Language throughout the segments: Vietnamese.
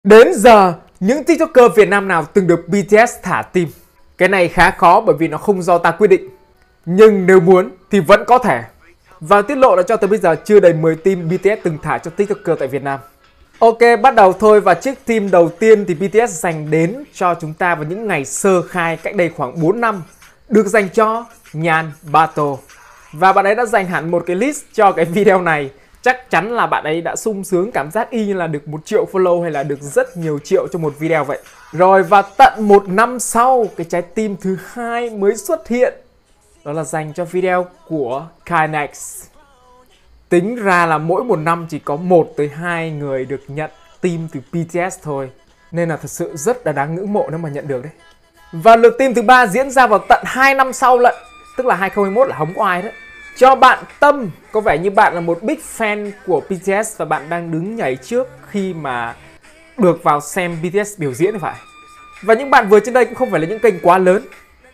Đến giờ, những TikToker Việt Nam nào từng được BTS thả tim? Cái này khá khó bởi vì nó không do ta quyết định. Nhưng nếu muốn thì vẫn có thể. Và tiết lộ là cho tới bây giờ chưa đầy 10 team BTS từng thả cho TikToker tại Việt Nam. Ok, bắt đầu thôi, và chiếc team đầu tiên thì BTS dành đến cho chúng ta vào những ngày sơ khai cách đây khoảng 4 năm, được dành cho Nhan Bato. Và bạn ấy đã dành hẳn một cái list cho cái video này. Chắc chắn là bạn ấy đã sung sướng cảm giác y như là được 1 triệu follow hay là được rất nhiều triệu cho một video vậy. Rồi, và tận 1 năm sau, cái trái tim thứ hai mới xuất hiện. Đó là dành cho video của KNX. Tính ra là mỗi một năm chỉ có 1 tới 2 người được nhận team từ BTS thôi. Nên là thật sự rất là đáng ngưỡng mộ nếu mà nhận được đấy. Và lượt team thứ 3 diễn ra vào tận 2 năm sau lận. Tức là 2021 là hóng oai đấy. Cho bạn Tâm, có vẻ như bạn là một big fan của BTS và bạn đang đứng nhảy trước khi mà được vào xem BTS biểu diễn thì phải. Và những bạn vừa trên đây cũng không phải là những kênh quá lớn.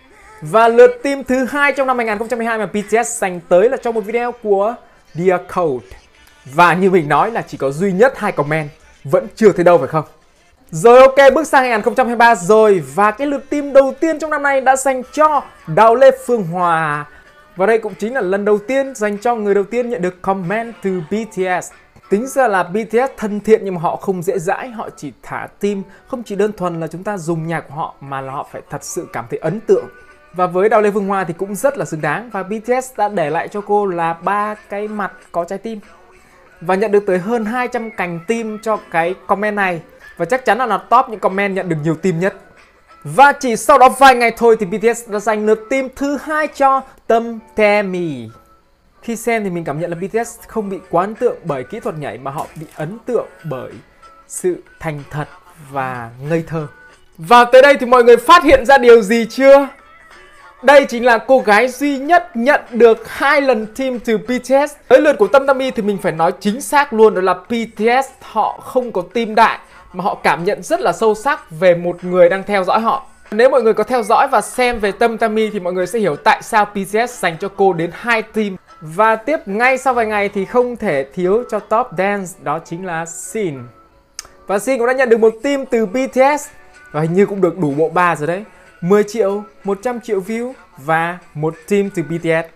Và lượt team thứ hai trong năm 2022 mà BTS dành tới là cho một video của Dear Code. Và như mình nói là chỉ có duy nhất 2 comment, vẫn chưa thấy đâu phải không? Rồi, ok, bước sang 2023 rồi. Và cái lượt team đầu tiên trong năm nay đã dành cho Đào Lê Phương Hòa. Và đây cũng chính là lần đầu tiên dành cho người đầu tiên nhận được comment từ BTS. Tính ra là BTS thân thiện nhưng mà họ không dễ dãi. Họ chỉ thả team không chỉ đơn thuần là chúng ta dùng nhạc của họ, mà là họ phải thật sự cảm thấy ấn tượng. Và với Đào Lê Phương Hoa thì cũng rất là xứng đáng. Và BTS đã để lại cho cô là 3 cái mặt có trái tim. Và nhận được tới hơn 200 cành tim cho cái comment này. Và chắc chắn là top những comment nhận được nhiều tim nhất. Và chỉ sau đó vài ngày thôi thì BTS đã giành lượt team thứ hai cho Tâm Taemi. Khi xem thì mình cảm nhận là BTS không bị quá ấn tượng bởi kỹ thuật nhảy, mà họ bị ấn tượng bởi sự thành thật và ngây thơ. Và tới đây thì mọi người phát hiện ra điều gì chưa? Đây chính là cô gái duy nhất nhận được 2 lần team từ BTS. Tới lượt của Tâm Taemi thì mình phải nói chính xác luôn, đó là BTS họ không có team đại, mà họ cảm nhận rất là sâu sắc về một người đang theo dõi họ. Nếu mọi người có theo dõi và xem về Tâm Taemi thì mọi người sẽ hiểu tại sao BTS dành cho cô đến 2 team. Và tiếp ngay sau vài ngày thì không thể thiếu cho top dance, đó chính là Sin. Và Sin cũng đã nhận được một team từ BTS. Và hình như cũng được đủ bộ 3 rồi đấy. 10 triệu, 100 triệu view và một team từ BTS.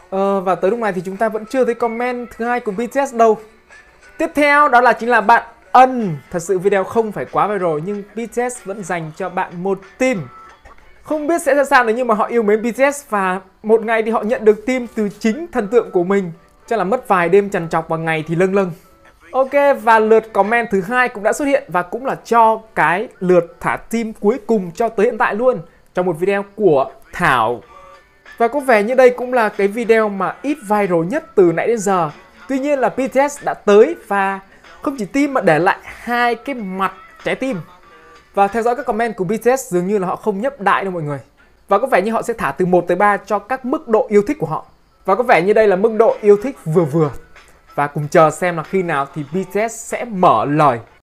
Và tới lúc này thì chúng ta vẫn chưa thấy comment thứ hai của BTS đâu. Tiếp theo đó là chính là bạn Ân. Thật sự video không phải quá viral nhưng BTS vẫn dành cho bạn một team. Không biết sẽ ra sao nếu như mà họ yêu mến BTS và một ngày thì họ nhận được team từ chính thần tượng của mình. Chắc là mất vài đêm trằn trọc, và ngày thì lâng lâng. Ok, và lượt comment thứ hai cũng đã xuất hiện và cũng là cho cái lượt thả team cuối cùng cho tới hiện tại luôn, trong một video của Thảo. Và có vẻ như đây cũng là cái video mà ít viral nhất từ nãy đến giờ. Tuy nhiên là BTS đã tới và không chỉ team mà để lại 2 cái mặt trái tim. Và theo dõi các comment của BTS dường như là họ không nhấp đại đâu mọi người. Và có vẻ như họ sẽ thả từ 1 tới 3 cho các mức độ yêu thích của họ. Và có vẻ như đây là mức độ yêu thích vừa vừa. Và cùng chờ xem là khi nào thì BTS sẽ mở lời.